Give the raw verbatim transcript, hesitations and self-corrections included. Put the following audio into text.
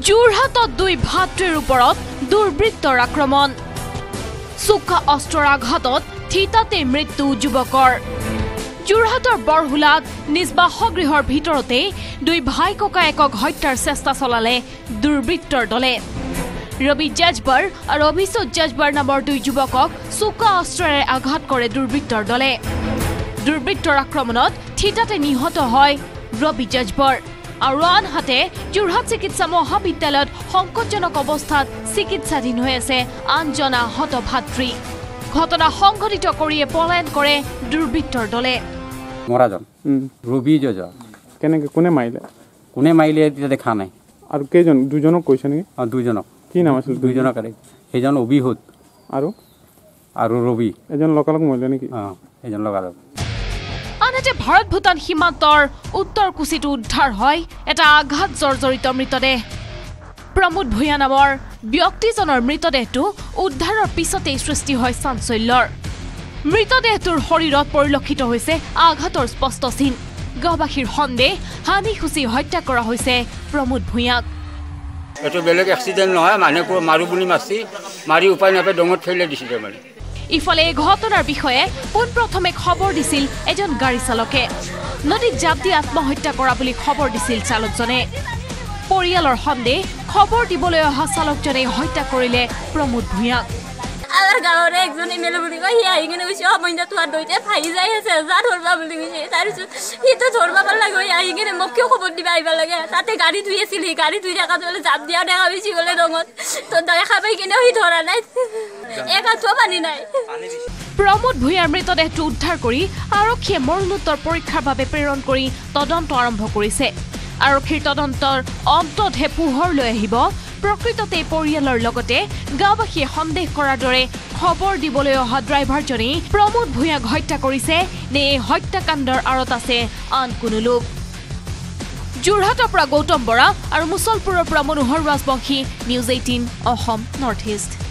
Jorhatত দুই ভাতৃৰ ওপৰত দুৰ্বৃত্তৰ আক্ৰমণ চোকা অস্ত্ৰৰ আঘাতত থিতাতে মৃত্যু যুৱকৰ Jorhator বৰহুলাত নিজ বাসগৃহৰ ভিতৰতে দুই ভাই ককায়েকক হত্যাৰ চেষ্টা চলালে দুৰ্বৃত্তৰ দলে ৰবি জাজবৰ আৰু অভিষেক জাজবৰ নামৰ দুই যুৱকক চোকা অস্ত্ৰেৰে আঘাত কৰে দুৰ্বৃত্তৰ দলে দুৰ্বৃত্তৰ আক্ৰমণত থিতাতে নিহত হয় ৰবি জাজবৰ আৰু আনহাতে Jorhat চিকিৎসা মহাবিদ্যালয়ত সংকটজনক অৱস্থাত চিকিৎসাধীন হৈ আছে আনজনা হত ভাতৃ ঘটনা সংঘটিত কৰিয়ে পলায়ন কৰে দুৰ্বৃত্তৰ দলে মৰাজন ৰবি জাজবৰ কেনেকে কোনে মাৰিলে কোনে মাৰিলে এতিয়া দেখা নাই আৰু কেইজন দুজনক কৈছে নেকি অ দুজনক কি নাম আছিল দুজনক আৰে এজন অভিহুত আৰু আৰু ৰবি এজন লকালক মৰিলে নেকি অ এজন লকালক আনহাতে ভাৰত ভূটান সীমান্তৰ উত্তৰ কুচিটো উদ্ধাৰ হয় এটা আঘাত জৰ্জৰিত মৃতদেহ প্ৰমোদ ভূঞা নামৰ ব্যক্তিজনৰ মৃতদেহটো উদ্ধাৰৰ পিছতেই সৃষ্টি হয় চাঞ্চল্যৰ মৃতদেহটোৰ শৰীৰত পৰিলক্ষিত হৈছে আঘাতৰ স্পষ্ট চিন গাঁওবাসীৰ সন্দেহ হানি খুচি হত্যা কৰা হৈছে প্ৰমোদ ভূঞাক এটো বেলেগ এক্সিডেন্ট নহয় মানুহ মাৰু বুলি মাছি মাৰি উপায় নাপাই ডঙত ফেলে দিছিলে মানে ইফালে এই ঘটনাৰ বিষয়ে পোনপ্ৰথমে খবৰ দিছিল এজন গাড়ী চালকে নদীত জাপ দি আত্মহত্যা কৰা বুলি খবৰ দিছিল চালকজনে পৰিয়ালৰ সন্দেহ খবৰ দিবলৈ অহা চালকজনে হত্যা কৰিলে প্ৰমোদ ভূঞাক আমাৰ গাঁৱৰে একজনী মেলে বুলি কয় সি আহি কিনে কৈছে অমইনা তোমাৰ দৈতে ফাই যাই আছে যা ধৰবা বুলি কৈছে তাৰপিছত সিটো ধৰবা পাৰ লাগে আহি কিনে মোক কিয় খবৰ দিবা আহিব লাগে তাতে গাড়ী ধুই আছিল সি গাড়ী ধুই থকা বোলে জাপ দিয়া দেখা পাইছি বোলে ডঙত তো দেখা পাই কিনে সি ধৰা নাই এক আঁঠুৱা পানী নাই প্ৰমোদ ভূঞাৰ মৃতদেহটো উদ্ধাৰ কৰি আৰক্ষীয়ে মৰণোত্তৰ পৰীক্ষাৰ বাবে প্ৰেৰণ কৰি তদন্ত আৰম্ভ কৰিছে আৰক্ষীৰ তদন্তৰ অন্ততহে পোহৰ লৈ আহিব প্ৰকৃততে পৰিয়ালৰ লগতে গাঁওবাসীয়ে সন্দেহ কৰাৰ দৰে খবৰ দিবলৈ অহা ড্ৰাইভাৰজনে প্ৰমোদ ভূঞাক হত্যা কৰিছে নে এই হত্যাকাণ্ডৰ আঁৰত আছে আন কোনো লোক Jorhaতৰ পৰা গৌতম বৰা আৰু মুছলপুৰৰ পৰা Manohar Rajbongshi news eighteen Assam north east